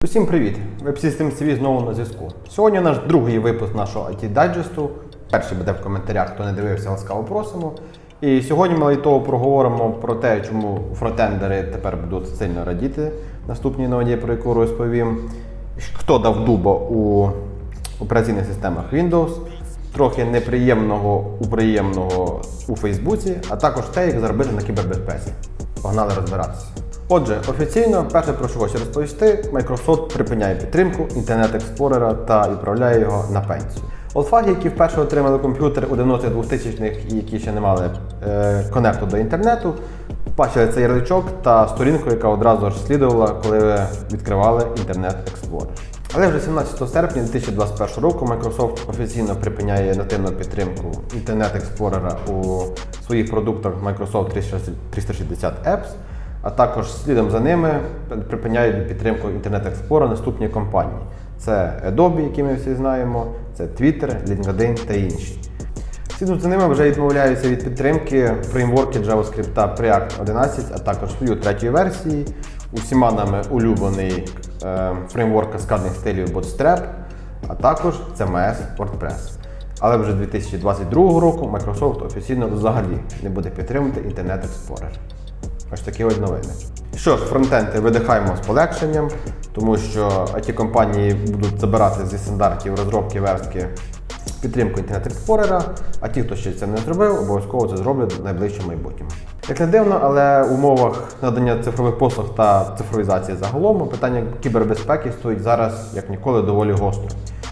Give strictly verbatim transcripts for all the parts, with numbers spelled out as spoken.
Усім привіт! Web-Systems ті ві знову на зв'язку. Сьогодні наш другий випуск нашого ай ті-дайджесту. Перший буде в коментарях, хто не дивився, ласкаво просимо. І сьогодні ми лайтово проговоримо про те, чому фронтендери тепер будуть сильно радіти наступній ноді, про яку розповім. Хто дав дуба у операційних системах Windows, трохи неприємного у приємного у Фейсбуці, а також те, як заробити на кібербезпеці. Погнали розбиратися. Отже, офіційно, перше про що хочу розповісти, Microsoft припиняє підтримку Internet Explorer та відправляє його на пенсію. Олдфаги, які вперше отримали комп'ютер у дев'яностих двохтисячних і які ще не мали е, конекту до інтернету, бачили цей ярличок та сторінку, яка одразу ж слідувала, коли відкривали Internet Explorer. Але вже сімнадцятого серпня дві тисячі двадцять першого року Microsoft офіційно припиняє нативну підтримку Internet Explorer у своїх продуктах Microsoft триста шістдесят Apps, а також слідом за ними припиняють підтримку Internet Explorer наступні компанії. Це Adobe, які ми всі знаємо, це Twitter, LinkedIn та інші. Слідом за ними вже відмовляються від підтримки фреймворки JavaScript Preact одинадцять, а також свою третьої версії, усіма нами улюблений е, фреймворк каскадних стилів Bootstrap, а також сі ем ес WordPress. Але вже з дві тисячі двадцять другого року Microsoft офіційно взагалі не буде підтримувати Internet Explorer. Ось такі ось новини. Що ж, фронтенди видихаємо з полегшенням, тому що ай ті-компанії будуть забирати зі стандартів розробки верстки підтримку Internet Explorer, а ті, хто ще це не зробив, обов'язково це зроблять в найближчому майбутньому. Як не дивно, але в умовах надання цифрових послуг та цифровізації загалом питання кібербезпеки стоїть зараз, як ніколи, доволі гостро.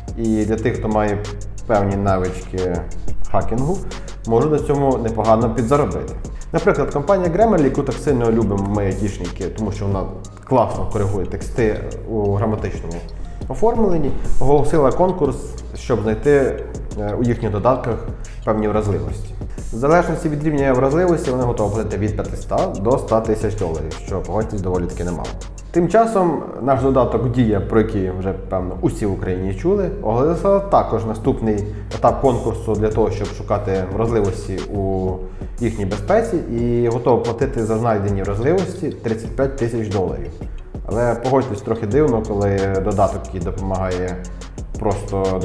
І для тих, хто має певні навички хакінгу, можуть на цьому непогано підзаробити. Наприклад, компанія Grammarly, яку так сильно любимо ми айтішники, тому що вона класно коригує тексти у граматичному оформленні, оголосила конкурс, щоб знайти у їхніх додатках певні вразливості. В залежності від рівня вразливості вони готові платити від п'ятисот до ста тисяч доларів, що, погодьтесь, доволі таки немало. Тим часом наш додаток Дія, про який вже, певно, усі в Україні чули, оголосила також наступний етап конкурсу для того, щоб шукати вразливості у їхній безпеці, і готові платити за знайдені вразливості тридцять п'ять тисяч доларів. Але погодьтесь, трохи дивно, коли додаток, який допомагає просто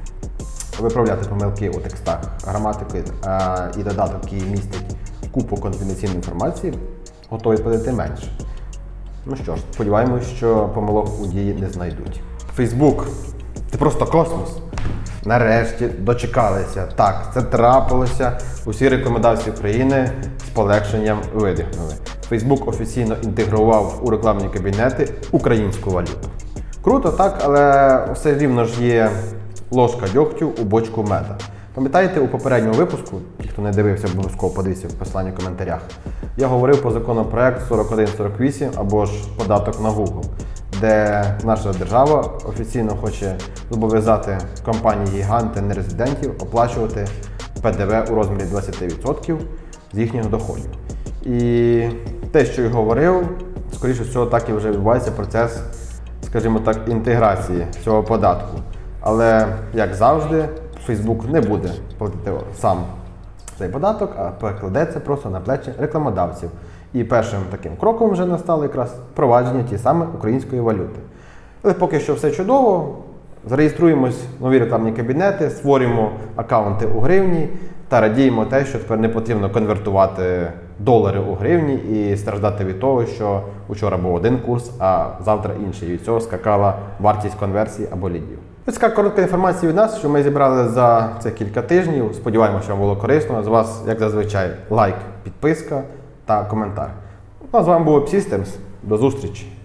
виправляти помилки у текстах граматики, і додаток, який містить купу конфіденційної інформації, готові платити менше. Ну що ж, сподіваємось, що помилок у Дії не знайдуть. Фейсбук – це просто космос. Нарешті дочекалися. Так, це трапилося. Усі рекомендації України з полегшенням видихнули. Фейсбук офіційно інтегрував у рекламні кабінети українську валюту. Круто, так, але все рівно ж є ложка дьогтю у бочку меда. Пам'ятаєте, у попередньому випуску, ті, хто не дивився, обов'язково подивіться в посиланні в коментарях, я говорив про законопроект сорок один сорок вісім або ж податок на Google, де наша держава офіційно хоче зобов'язати компанії-гіганти нерезидентів оплачувати пе де ве у розмірі двадцять відсотків з їхніх доходів. І те, що я говорив, скоріше всього, так і вже відбувається процес, скажімо так, інтеграції цього податку. Але, як завжди, Facebook не буде платити сам цей податок, а перекладеться просто на плечі рекламодавців. І першим таким кроком вже настало якраз впровадження тієї саме української валюти. Але поки що все чудово, зареєструємось в нові рекламні кабінети, створюємо аккаунти у гривні та радіємо те, що тепер не потрібно конвертувати долари у гривні і страждати від того, що вчора був один курс, а завтра інший. І від цього скакала вартість конверсії або лідів. Ось така коротка інформація від нас, що ми зібрали за цих кілька тижнів. Сподіваємося, що вам було корисно. З вас, як зазвичай, лайк, підписка та коментар. Ну, а з вами був Web-Systems. До зустрічі!